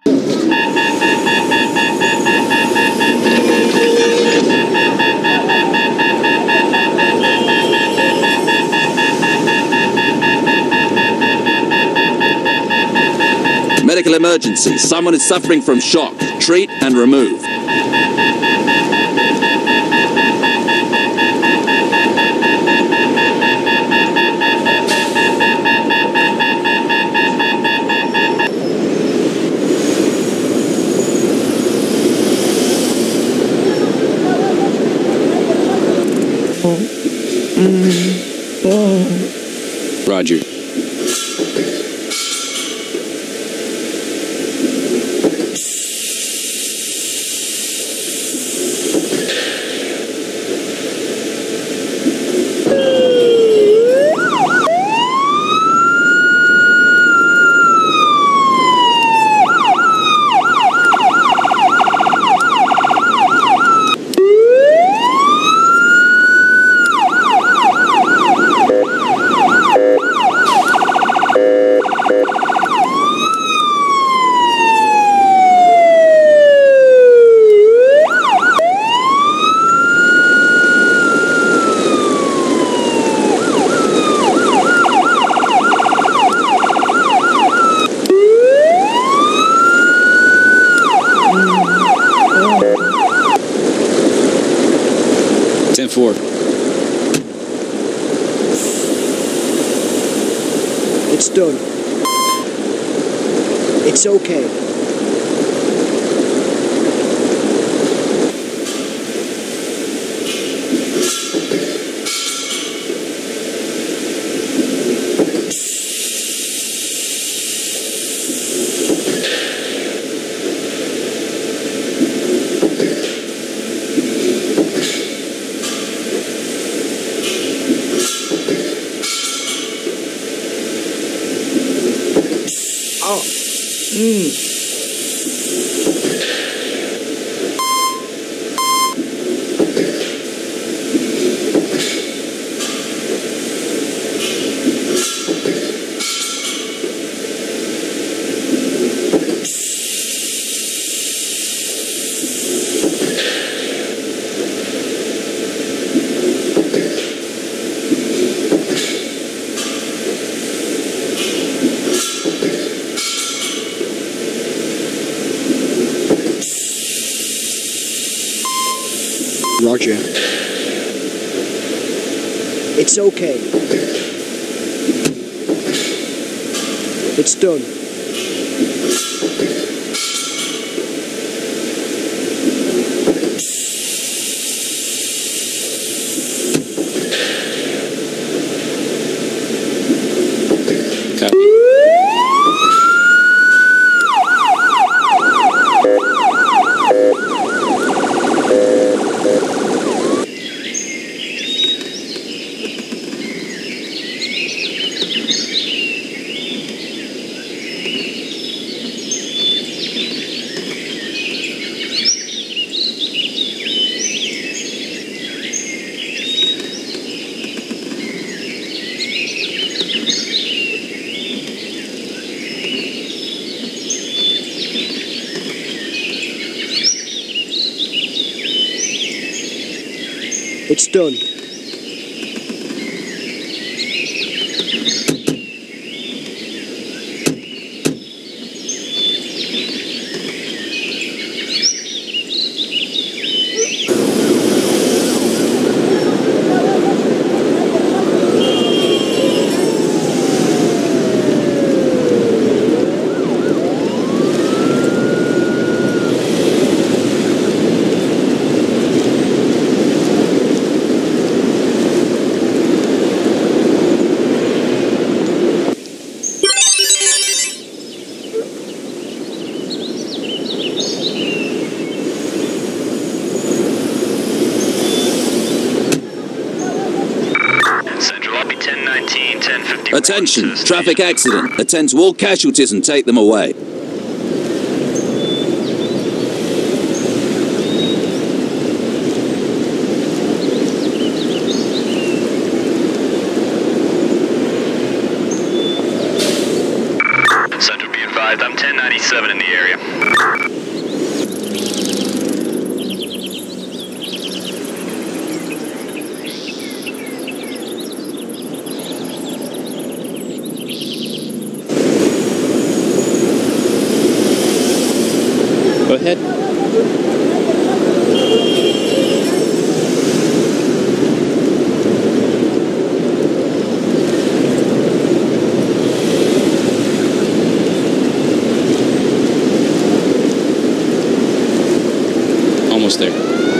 Medical emergency. Someone is suffering from shock. Treat and remove. Roger. It's done. It's okay. Roger. It's okay. It's done. It's done. Attention, traffic accident. Attend to all casualties and take them away. Central, be advised, I'm 1096. 1097 in the area. Go ahead. Almost there.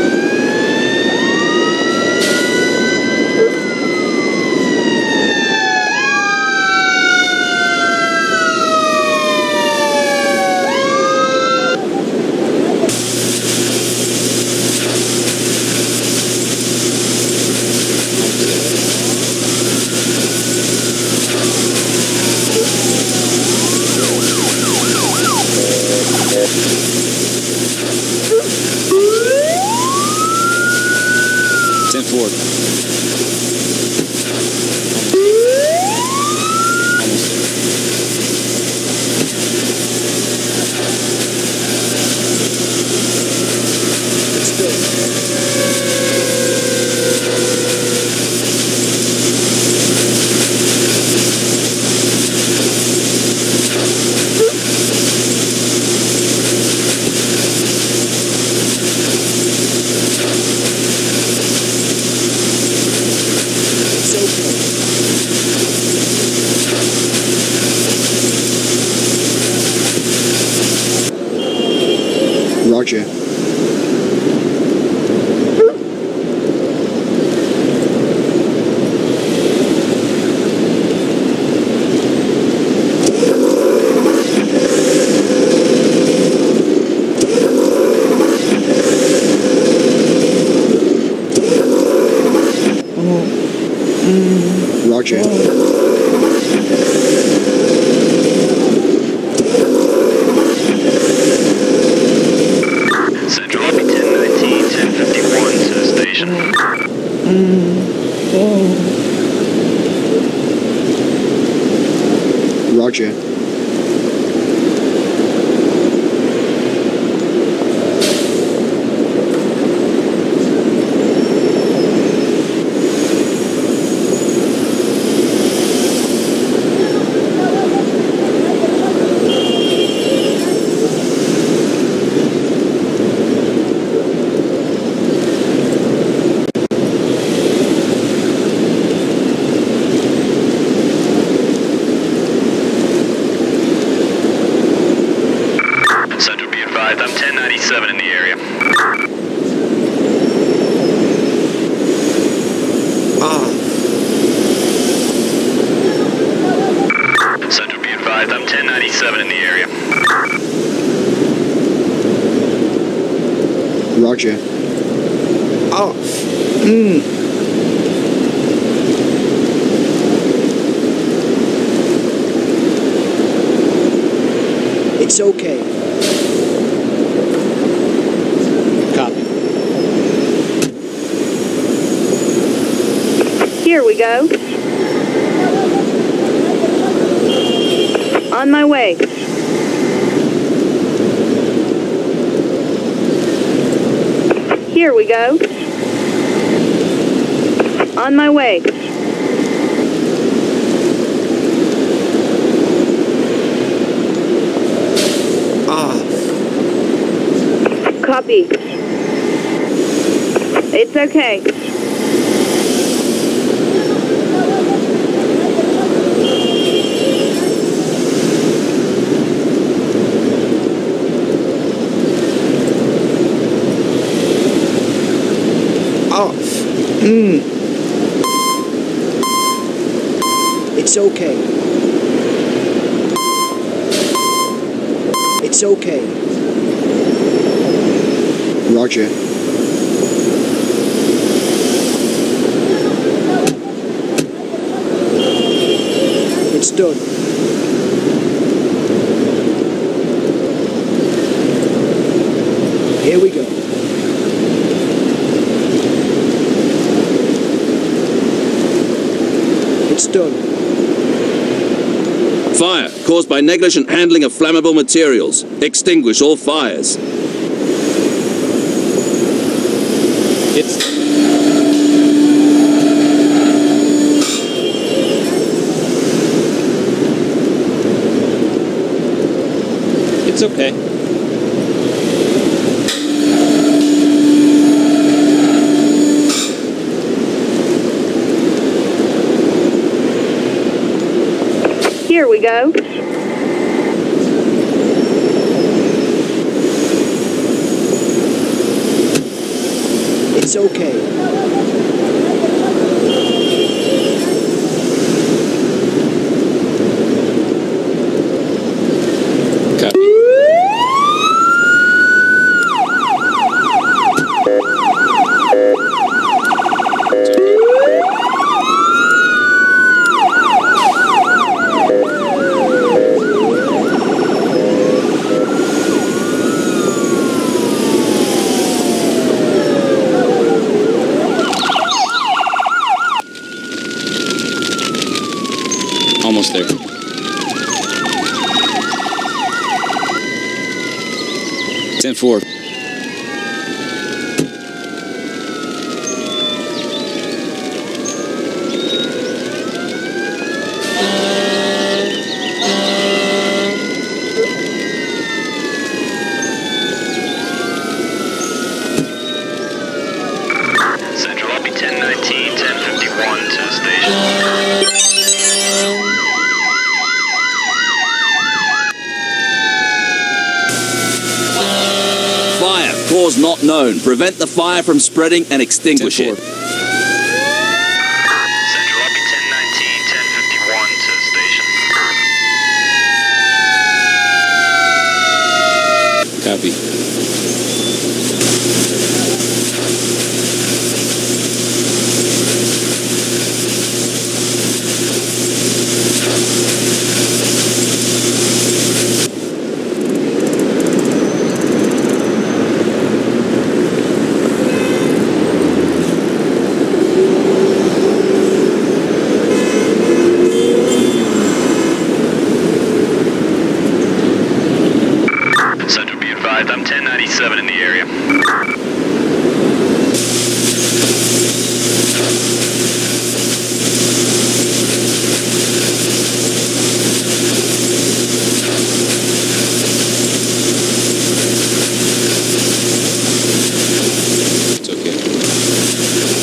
Forward. It's done. Roger. Roger. Central Lobby 1019, 1051 to the station. Roger. Central, be advised, I'm 1097 in the area. Central, be advised, I'm 1097 in the area. Roger. It's okay. Copy. Here we go. On my way. Here we go. On my way. Copy. It's okay. It's okay. It's okay. Roger. It's done. Here we go. It's done. Fire caused by negligent handling of flammable materials. Extinguish all fires. It's okay. Here we go. It's okay. Copy. Almost there. Ten four. Central, I'll be 1019, 1051 to the station. Fire cause not known. Prevent the fire from spreading and extinguish 10-4. it. Central, I'll be 1019, 1051 to the station. Copy. Central, be advised, I'm 1097 in the area. It's okay.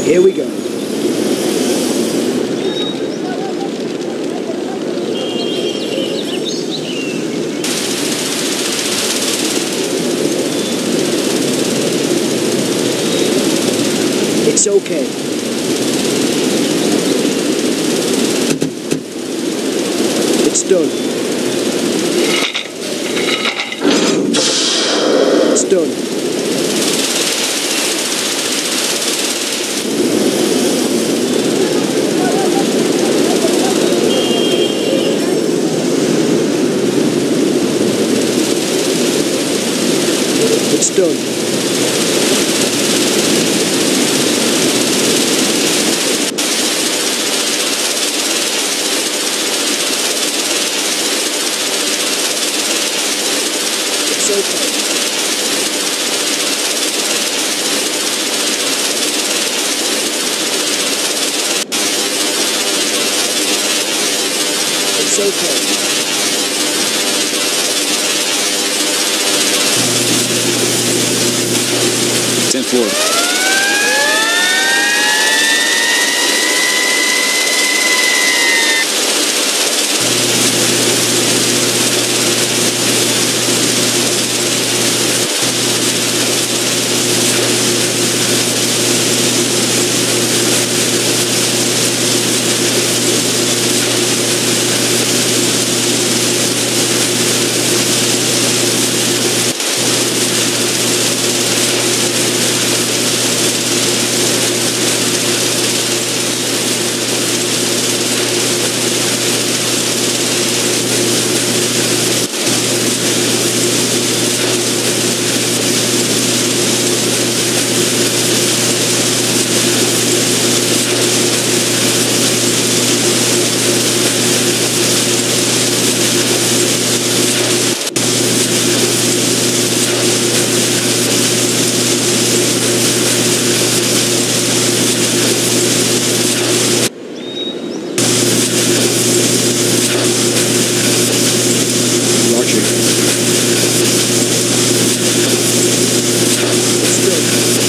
Here we go. It's okay. It's done. It's done. It's done. It's okay. It's okay. Ten four. Roger. It's done.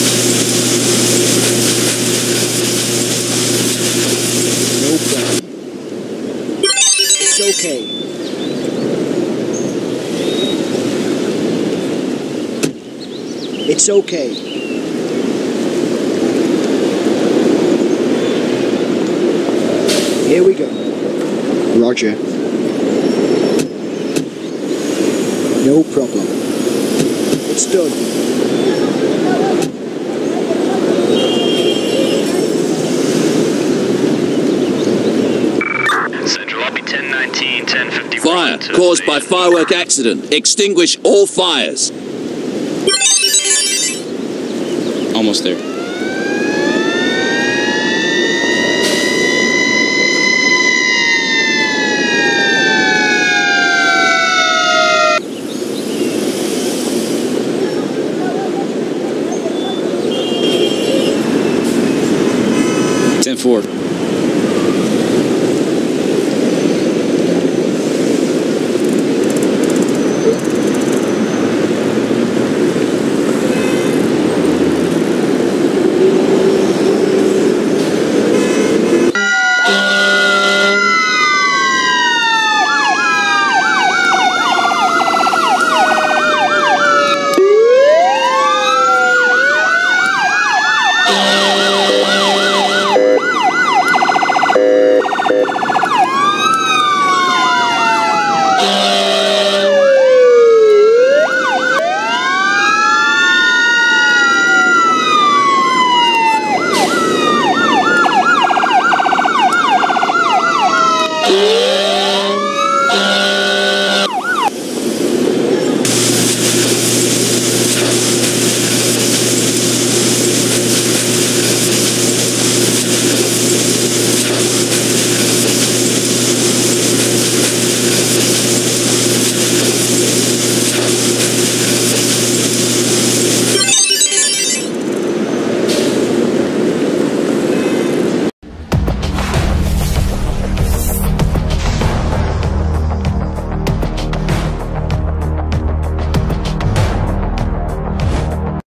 No problem. It's okay. It's okay. Here we go. Roger. No problem. It's done. Central, I'll be 1019, 1051. Fire caused by firework accident. Extinguish all fires. Almost there. Ten four.